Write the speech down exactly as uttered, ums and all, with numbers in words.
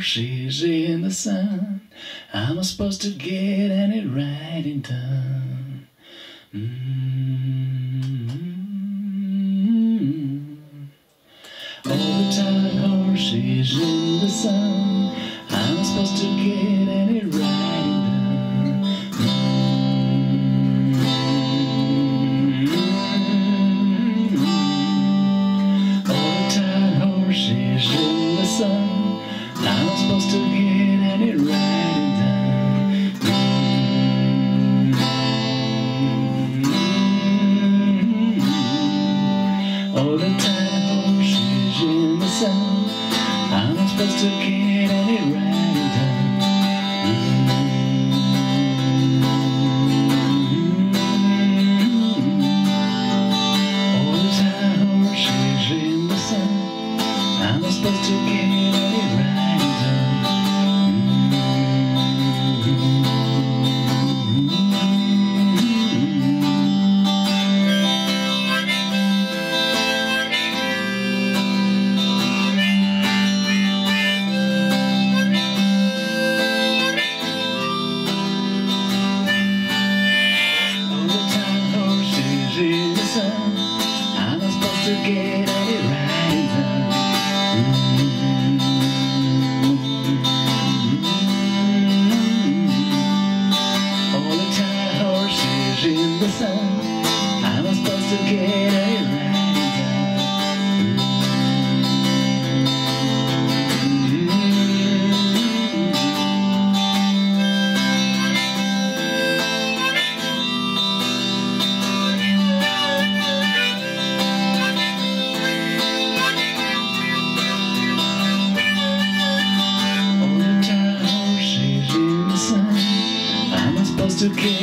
horses in the sun. I'm supposed to get any riding done. Mm-hmm. All the tired horses in the sun. I'm supposed to get any riding done. Mm-hmm. All the tired horses in the sun. I'm supposed to get any riding done. All the tired horses in the sun. I'm not supposed to get any riding done. All the tired horses in the sun. I'm not supposed to get any riding done. In the sun, I'm not supposed to get any riding done. Mm-hmm. All the tired horses in the sun, I'm not supposed to get any riding done. To get